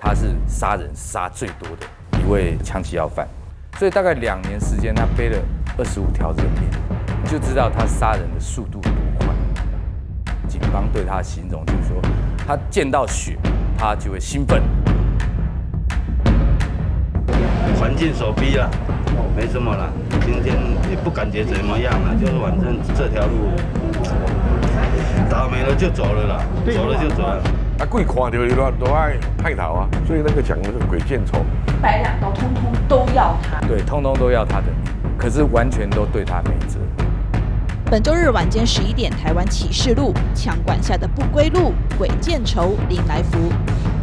他是杀人杀最多的一位枪击要犯，所以大概2年时间，他背了25条人命，你就知道他杀人的速度有多快。警方对他的形容就是说，他见到血，他就会兴奋。 环境所逼啦，没什么啦。今天也不感觉怎么样啦，就是反正这条路倒霉了就走了啦，走了就走了。 啊，鬼看到你都爱派头啊，所以那个讲的是鬼见愁。 120刀通通都要他， 对，通通都要他的命，可是完全都对他没辙。 本周日晚间11点，台湾启示录，枪管下的不归路，鬼见愁临来福。